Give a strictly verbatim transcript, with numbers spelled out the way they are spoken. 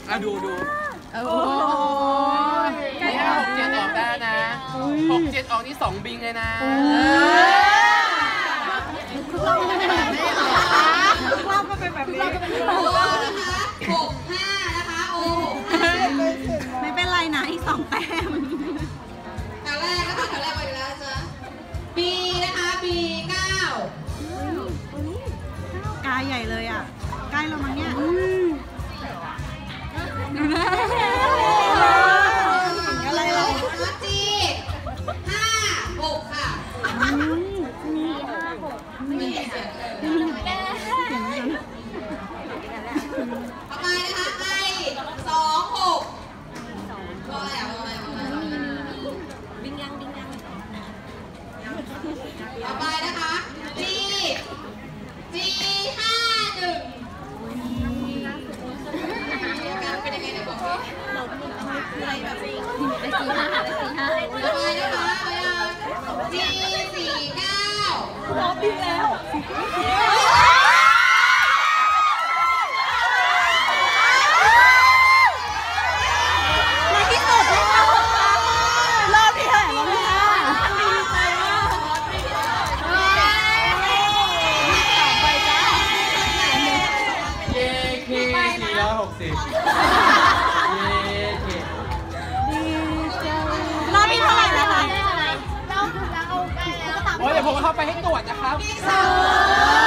อ่ะดูดูโอ้นี่ถ้าหกเจ็ดออกได้นะหกเจ็ดออกนี่สองบิงเลยนะทุกรอบก็เป็นแบบนี้ทุกรอบก็เป็นแบบนี้โอ้นะคะหกห้านะคะโอ้ไม่เป็นไรนะอีกสองแต้มแถวแรกก็คือแถวแรกไปแล้วจ้ะบีนะคะบีเก้ากายใหญ่เลยอ่ะใกล้เรามั้งเนี่ยอะไรหรอจีห้าหกค่ะไม่เสียงต่อไปนะคะไอสองหกรออะไรอ่ะรออะไรรออะไรบิงยังบิงยังต่อไปนะคะจีจีห้าหนึ่งการเป็นยังไงเนี่ยบอกพี่อะไรแบบนี้ไปสี่ห้าไปสี่ห้าต่อไปนะคะจีสี่เก้ารอบบินแล้วในที่สุดนะคะรอบที่เท่าไหร่รอบที่ห้าดีใจมากต่อไปจ้าเย้เคสี่ร้อยหกสิบเย้เครอบที่เท่าไหร่นะคะโอ้ยเดี๋ยวผมเข้าไปให้ตรวจนะครับ